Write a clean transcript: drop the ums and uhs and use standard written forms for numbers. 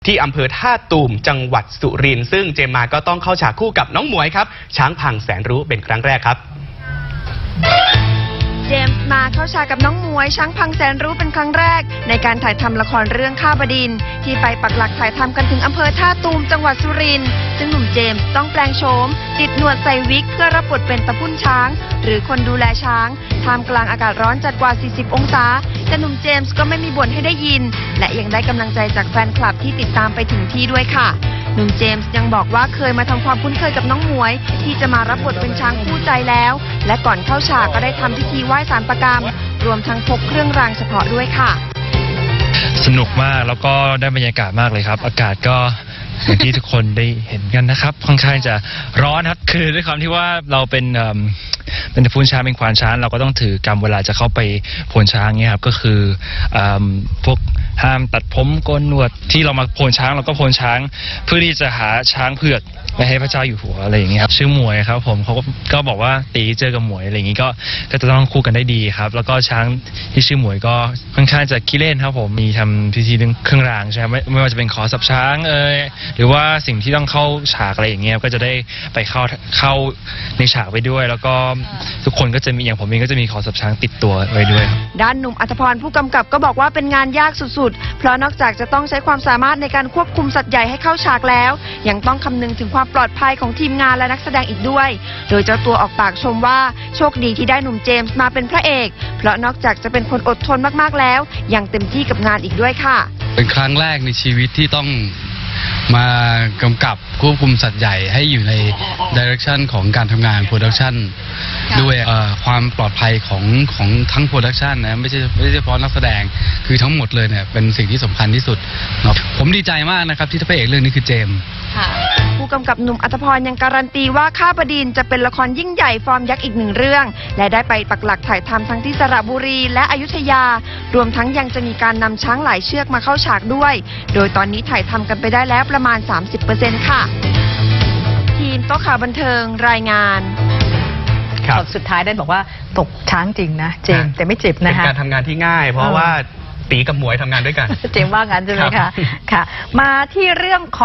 ที่อำเภอท่าตูมจังหวัดสุรินทร์ซึ่งเจมมาก็ต้องเข้าฉากคู่กับน้องหมวยครับช้างพังแสนรู้เป็นครั้งแรกครับเจมส์มาเข้าฉากกับน้องหมวยช้างพังแสนรู้เป็นครั้งแรกในการถ่ายทำละครเรื่องข้าบดินทร์ที่ไปปักหลักถ่ายทำกันถึงอำเภอท่าตูมจังหวัดสุรินทร์ซึ่งหนุ่มเจมส์ต้องแปลงโฉมติดหนวดใส่วิกเพื่อรับบทเป็นตะพุ่นช้างหรือคนดูแลช้างท่ามกลางอากาศร้อนจัดกว่า40องศาแต่หนุ่มเจมส์ก็ไม่มีบ่นให้ได้ยินและยังได้กำลังใจจากแฟนคลับที่ติดตามไปถึงที่ด้วยค่ะหนุ่มเจมส์ยังบอกว่าเคยมาทำความคุ้นเคยกับน้องหมวยที่จะมารับบทเป็นช้างคู่ใจแล้วและก่อนเข้าฉากก็ได้ทำพิธีไหว้ศาลประกรรมรวมทั้งพกเครื่องรางเฉพาะด้วยค่ะสนุกมากแล้วก็ได้บรรยากาศมากเลยครับอากาศก็อย่างที่ทุกคนได้เห็นกันนะครับค่อนข้างจะร้อนครับคือด้วยความที่ว่าเราเป็นตะพูนช้างเป็นควานช้างเราก็ต้องถือกำเวลาจะเข้าไปโพนช้างเนี่ยครับก็คือพวกห้ามตัดผมโกนหนวดที่เรามาโพนช้างเราก็โพนช้างเพื่อที่จะหาช้างเผือกไปให้พระเจ้าอยู่หัวอะไรอย่างเงี้ยครับชื่อหมวยครับผมเขาก็บอกว่าตีเจอกับหมวยอะไรอย่างงี้ก็จะต้องคู่กันได้ดีครับแล้วก็ช้างที่ชื่อหมวยก็ค่อนข้างจะขี้เล่นครับผมมีทำพิธีเรื่องเครื่องรางใช่ไหมไม่ว่าจะเป็นขอสับช้างหรือว่าสิ่งที่ต้องเข้าฉากอะไรอย่างเงี้ยก็จะได้ไปเข้าในฉากไปด้วยแล้วก็ทุกคนก็จะมีอย่างผมเองก็จะมีขอสับช้างติดตัวไว้ด้วยด้านหนุ่มอัธพรผู้กำกับก็บอกว่าเป็นงานยากสุดๆเพราะนอกจากจะต้องใช้ความสามารถในการควบคุมสัตว์ใหญ่ให้เข้าฉากแล้วยังต้องคำนึงถึงความปลอดภัยของทีมงานและนักแสดงอีกด้วยโดยเจ้าตัวออกปากชมว่าโชคดีที่ได้หนุ่มเจมส์มาเป็นพระเอกเพราะนอกจากจะเป็นคนอดทนมากๆแล้วยังเต็มที่กับงานอีกด้วยค่ะเป็นครั้งแรกในชีวิตที่ต้องมากำกับควบคุมสัตว์ใหญ่ให้อยู่ในดิเรกชันของการทำงานโปรดักชันด้วยความปลอดภัยของทั้งโปรดักชันนะไม่ใช่เฉพาะนักแสดงคือทั้งหมดเลยเนี่ยเป็นสิ่งที่สำคัญที่สุดผมดีใจมากนะครับที่พระเอกเรื่องนี้คือเจมส์ผู้กำกับหนุ่มอัธพรยังการันตีว่าข้าบดินทร์จะเป็นละครยิ่งใหญ่ฟอร์มยักษ์อีกหนึ่งเรื่องและได้ไปปักหลักถ่ายทำทั้งที่สระบุรีและอยุธยารวมทั้งยังจะมีการนำช้างหลายเชือกมาเข้าฉากด้วยโดยตอนนี้ถ่ายทำกันไปได้แล้วประมาณ 30% ค่ะทีมโต๊ะข่าวบันเทิงรายงานสุดท้ายได้บอกว่าตกช้างจริงนะเจมแต่ไม่เจ็บนะคะเป็นการทำงานที่ง่ายเพราะว่าตีกับหมวยทำงานด้วยกันเจมว่างั้นใช่ไหมคะค่ะมาที่เรื่องของ